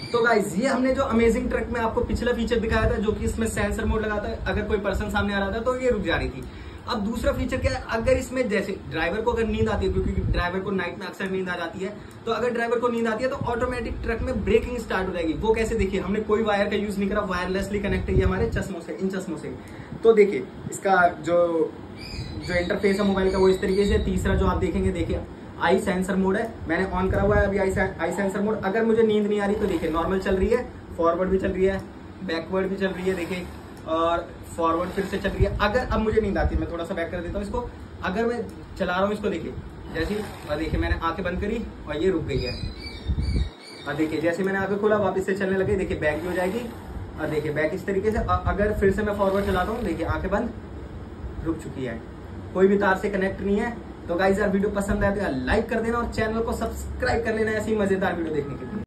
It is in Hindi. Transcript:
तो गाइज ये हमने जो अमेजिंग ट्रक में आपको पिछला फीचर दिखाया था, जो कि इसमें सेंसर मोड लगा था, अगर कोई पर्सन सामने आ रहा था तो ये रुक जा रही थी। अब दूसरा फीचर क्या है, अगर इसमें जैसे ड्राइवर को अगर नींद आती है, क्योंकि ड्राइवर को नाइट में अक्सर नींद आ जाती है, तो अगर ड्राइवर को नींद आती है तो ऑटोमेटिक ट्रक में ब्रेकिंग स्टार्ट हो जाएगी। वो कैसे, देखिए हमने कोई वायर का यूज नहीं करा, वायरलेसली कनेक्ट है हमारे चश्मों से, इन चश्मों से। तो देखिए इसका जो इंटरफेस है मोबाइल का वो इस तरीके से। तीसरा जो आप देखेंगे, देखिए आई सेंसर मोड है, मैंने ऑन करा हुआ है अभी आई सेंसर मोड। अगर मुझे नींद नहीं आ रही तो देखिए नॉर्मल चल रही है, फॉरवर्ड भी चल रही है, बैकवर्ड भी चल रही है, देखिए और फॉरवर्ड फिर से चल रही है। अगर अब मुझे नींद आती है, मैं थोड़ा सा बैक कर देता हूँ इसको, अगर मैं चला रहा हूँ इसको, देखिए जैसे, और देखिए मैंने आंखें बंद करी और ये रुक गई है। और देखिए जैसे मैंने आंखें खोला वापस से चलने लगे, देखिए बैक भी हो जाएगी। और देखिए बैक इस तरीके से। अगर फिर से मैं फॉरवर्ड चलाता हूँ, देखिए आंखें बंद, रुक चुकी है, कोई भी तार से कनेक्ट नहीं है। तो गाइस यार वीडियो पसंद आए तो यार लाइक कर देना और चैनल को सब्सक्राइब कर लेना ऐसी मजेदार वीडियो देखने के लिए।